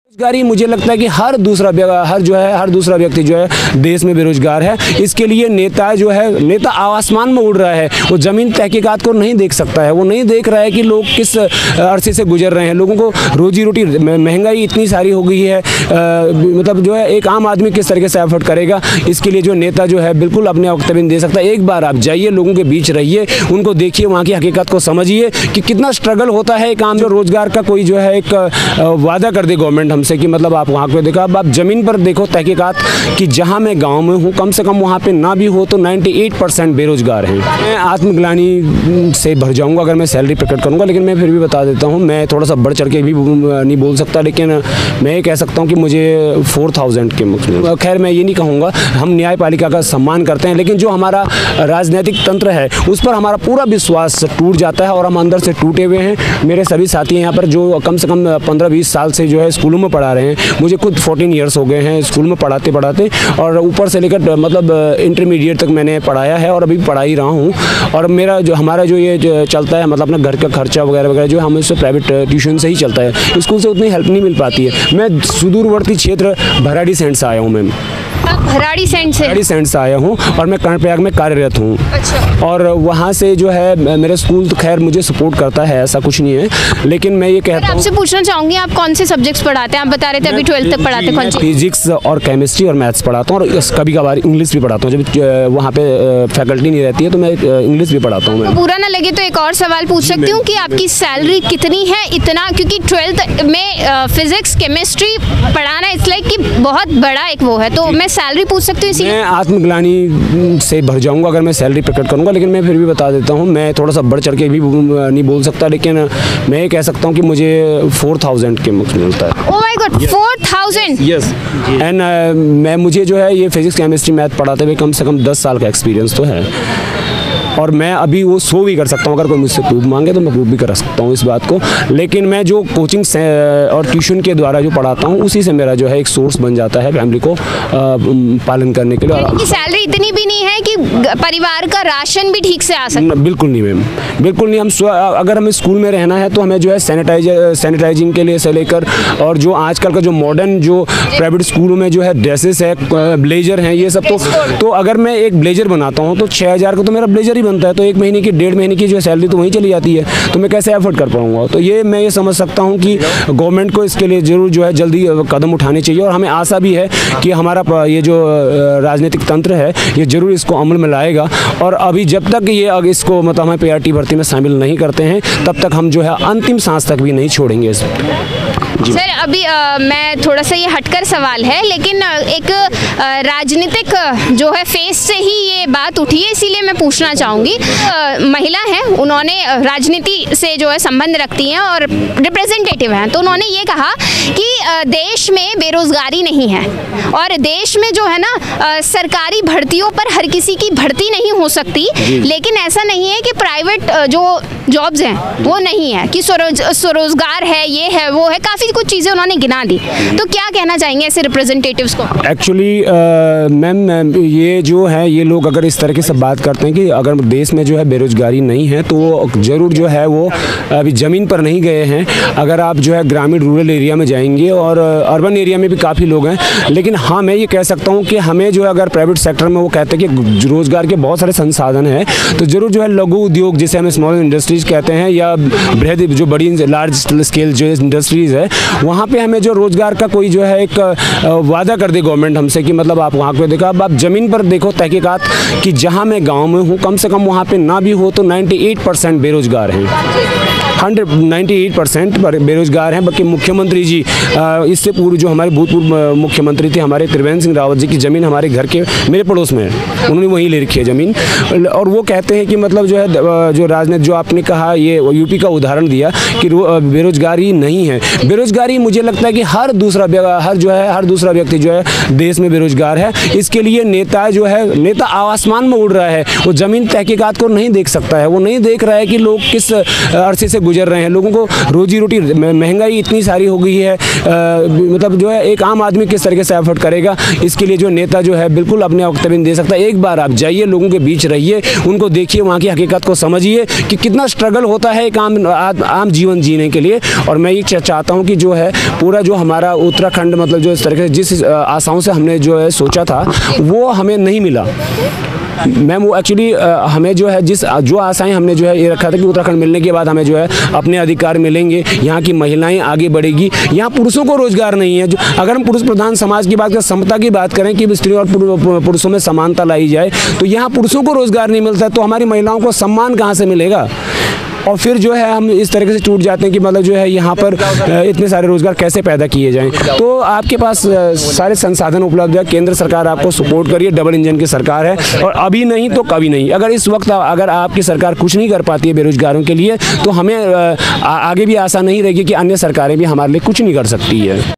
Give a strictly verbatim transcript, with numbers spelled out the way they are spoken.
बेरोजगारी मुझे लगता है कि हर दूसरा हर जो है हर दूसरा व्यक्ति जो है देश में बेरोजगार है। इसके लिए नेता जो है नेता आसमान में उड़ रहा है, वो ज़मीन तहकीकात को नहीं देख सकता है, वो नहीं देख रहा है कि लोग किस अरसे से गुजर रहे हैं। लोगों को रोजी रोटी, महंगाई इतनी सारी हो गई है, आ, मतलब जो है एक आम आदमी किस तरीके से एफर्ट करेगा, इसके लिए जो नेता जो है बिल्कुल अपने वक्तव्य नहीं दे सकता। एक बार आप जाइए, लोगों के बीच रहिए, उनको देखिए, वहाँ की हकीकत को समझिए कि कितना स्ट्रगल होता है। एक आम जो रोजगार का कोई जो है एक वादा कर दे गवर्नमेंट हमसे कि मतलब आप वहाँ पे देखो, अब आप ज़मीन पर देखो तहकीकात कि जहाँ मैं गांव में हूँ कम से कम वहाँ पे ना भी हो तो अट्ठानवे परसेंट बेरोजगार हैं। मैं आत्मग्लानी से भर जाऊँगा अगर मैं सैलरी प्रकट करूँगा, लेकिन मैं फिर भी बता देता हूँ, मैं थोड़ा सा बढ़ चढ़ के भी नहीं बोल सकता, लेकिन मैं ये कह सकता हूँ कि मुझे फोर थाउजेंड के, खैर मैं ये नहीं कहूँगा, हम न्यायपालिका का सम्मान करते हैं, लेकिन जो हमारा राजनीतिक तंत्र है उस पर हमारा पूरा विश्वास टूट जाता है और हम अंदर से टूटे हुए हैं। मेरे सभी साथी हैं यहाँ पर जो कम से कम पंद्रह बीस साल से जो है स्कूलों में पढ़ा रहे हैं, मुझे खुद चौदह इयर्स हो गए हैं स्कूल में पढ़ाते पढ़ाते, और ऊपर से लेकर मतलब इंटरमीडिएट तक मैंने पढ़ाया है और अभी पढ़ा ही रहा हूँ। और मेरा जो हमारा जो ये जो चलता है मतलब अपना घर का खर्चा वगैरह वगैरह जो हम इससे प्राइवेट ट्यूशन से ही चलता है, स्कूल से उतनी हेल्प नहीं मिल पाती है। मैं सुदूरवर्ती क्षेत्र भराड़ीसैंण से आया हूँ मैम, भराड़ीसैंण से भराड़ीसैंण से आया हूँ और मैं कर्णप्रयाग में कार्यरत हूँ। अच्छा। और वहाँ से जो है मेरे स्कूल तो खैर मुझे सपोर्ट करता है, ऐसा कुछ नहीं है, लेकिन मैं ये कहता हूँ, आपसे पूछना चाहूँगी आप कौन से सब्जेक्ट्स पढ़ाते हैं? आप बता रहे थे अभी ट्वेल्थ तक पढ़ाते हैं, फिजिक्स और केमिस्ट्री और मैथ्स पढ़ाता हूँ, और कभी कभार इंग्लिश भी पढ़ाता हूँ। जब वहाँ पे फैकल्टी नहीं रहती है तो मैं इंग्लिश भी पढ़ाता हूँ। बुरा ना लगे तो एक और सवाल पूछ सकती हूँ कि आपकी सैलरी कितनी है? इतना क्योंकि ट्वेल्थ में फिजिक्स केमिस्ट्री पढ़ाना इट्स लाइक कि बहुत बड़ा एक वो है, तो मैं सैलरी पूछ सकती हूँ? मैं आत्मग्लानी से भर जाऊंगा अगर मैं सैलरी प्रकट करूंगा, लेकिन मैं फिर भी बता देता हूं, मैं थोड़ा सा बढ़ चढ़ के भी नहीं बोल सकता, लेकिन मैं ये कह सकता हूं कि मुझे फोर थाउजेंड के मुझे मिलता है। Oh my God, four thousand? Yes. And मैं मुझे जो है ये फिजिक्स केमिस्ट्री मैथ पढ़ाते हुए कम से कम दस साल का एक्सपीरियंस तो है, और मैं अभी वो शो भी कर सकता हूँ, अगर कोई मुझसे प्रूफ मांगे तो मैं प्रूफ भी कर सकता हूँ इस बात को। लेकिन मैं जो कोचिंग से और ट्यूशन के द्वारा जो पढ़ाता हूँ उसी से मेरा जो है एक सोर्स बन जाता है फैमिली को पालन करने के लिए। सैलरी इतनी भी नहीं है कि परिवार का राशन भी ठीक से आ सके? बिल्कुल नहीं मैम, बिल्कुल नहीं। हम अगर हमें स्कूल में रहना है तो हमें जो है सैनिटाइज सैनिटाइजिंग के लिए से लेकर, और जो आजकल का जो मॉडर्न जो प्राइवेट स्कूलों में जो है ड्रेसेस है, ब्लेजर हैं, ये सब, तो तो अगर मैं एक ब्लेजर बनाता हूँ तो छः हज़ार का तो मेरा ब्लेजर ही बनता है, तो एक महीने की डेढ़ महीने की जो सैलरी तो वहीं चली जाती है, तो मैं कैसे एफर्ट कर पाऊंगा? तो ये मैं ये समझ सकता हूँ कि गवर्नमेंट को इसके लिए जरूर जो है जल्दी कदम उठाने चाहिए, और हमें आशा भी है कि हमारा ये जो राजनीतिक तंत्र है ये जरूर इसको अमल में लाएगा। और अभी जब तक ये अगर इसको मतलब हमें पी आर टी भर्ती में शामिल नहीं करते हैं तब तक हम जो है अंतिम सांस तक भी नहीं छोड़ेंगे इस सर। अभी आ, मैं थोड़ा सा ये हटकर सवाल है, लेकिन एक आ, राजनीतिक जो है फेस से ही ये बात उठी है, इसीलिए मैं पूछना चाहूँगी। महिला हैं, उन्होंने राजनीति से जो है संबंध रखती हैं और रिप्रेजेंटेटिव हैं, तो उन्होंने ये कहा कि आ, देश में बेरोजगारी नहीं है, और देश में जो है ना आ, सरकारी भर्तियों पर हर किसी की भर्ती नहीं हो सकती, लेकिन ऐसा नहीं है कि प्राइवेट जो जॉब्स हैं वो नहीं है, कि स्वरोजगार है, ये है, वो है, काफ़ी कुछ चीज़ें उन्होंने गिना दी। तो क्या कहना चाहेंगे ऐसे रिप्रेजेंटेटिव्स को? एक्चुअली मैम ये जो है ये लोग अगर इस तरीके से बात करते हैं कि अगर देश में जो है बेरोजगारी नहीं है तो ज़रूर जो है वो अभी ज़मीन पर नहीं गए हैं। अगर आप जो है ग्रामीण रूरल एरिया में जाएंगे और अर्बन एरिया में भी काफ़ी लोग हैं, लेकिन हाँ मैं ये कह सकता हूँ कि हमें जो है अगर प्राइवेट सेक्टर में वो कहते हैं कि रोज़गार के बहुत सारे संसाधन हैं, तो ज़रूर जो है लघु उद्योग जिसे हम स्मॉल इंडस्ट्रीज कहते हैं, या बृहद जो बड़ी लार्ज स्केल जो इंडस्ट्रीज़ है, वहाँ पे हमें जो रोज़गार का कोई जो है एक वादा कर दे गवर्नमेंट हमसे कि मतलब आप वहाँ पे देखो, अब आप ज़मीन पर देखो तहकीकात कि जहाँ मैं गांव में हूँ कम से कम वहाँ पे ना भी हो तो अट्ठानवे परसेंट बेरोजगार हैं, हंड्रेड नाइन्टी एट परसेंट बेरोजगार हैं। बाकी मुख्यमंत्री जी इससे पूर्व जो हमारे भूतपूर्व मुख्यमंत्री थे हमारे त्रिवेंद्र सिंह रावत जी की ज़मीन हमारे घर के मेरे पड़ोस में है, उन्होंने वहीं ले रखी है ज़मीन, और वो कहते हैं कि मतलब जो है जो राजनीति जो आपने कहा ये यूपी का उदाहरण दिया कि बेरोजगारी नहीं है। बेरोजगारी मुझे लगता है कि हर दूसरा हर जो है हर दूसरा व्यक्ति जो है देश में बेरोजगार है। इसके लिए नेता जो है नेता आसमान में उड़ रहा है, वो ज़मीन तहकीकात को नहीं देख सकता है, वो नहीं देख रहा है कि लोग किस अरसे से गुजर रहे हैं, लोगों को रोजी रोटी, महंगाई इतनी सारी हो गई है, आ, मतलब जो है एक आम आदमी किस तरीके से एफर्ट करेगा, इसके लिए जो नेता जो है बिल्कुल अपने वक्तव्य नहीं दे सकता। एक बार आप जाइए, लोगों के बीच रहिए, उनको देखिए, वहाँ की हकीकत को समझिए कि कितना स्ट्रगल होता है एक आम आम जीवन जीने के लिए। और मैं ये चाहता हूँ कि जो है पूरा जो हमारा उत्तराखंड, मतलब जो इस तरीके से जिस आशाओं से हमने जो है सोचा था वो हमें नहीं मिला। मैम वो एक्चुअली हमें जो है जिस जो आशाएं हमने जो है ये रखा था कि उत्तराखंड मिलने के बाद हमें जो है अपने अधिकार मिलेंगे, यहाँ की महिलाएं आगे बढ़ेगी, यहाँ पुरुषों को रोजगार नहीं है। जो अगर हम पुरुष प्रधान समाज की बात करें, समता की बात करें कि स्त्री और पुरुषों में समानता लाई जाए, तो यहाँ पुरुषों को रोजगार नहीं मिलता है, तो हमारी महिलाओं को सम्मान कहाँ से मिलेगा? और फिर जो है हम इस तरीके से टूट जाते हैं कि मतलब जो है यहाँ पर इतने सारे रोजगार कैसे पैदा किए जाएं। तो आपके पास सारे संसाधन उपलब्ध है, केंद्र सरकार आपको सपोर्ट करिए, डबल इंजन की सरकार है, और अभी नहीं तो कभी नहीं। अगर इस वक्त अगर आपकी सरकार कुछ नहीं कर पाती है बेरोजगारों के लिए, तो हमें आगे भी आशा नहीं रहेगी कि अन्य सरकारें भी हमारे लिए कुछ नहीं कर सकती है।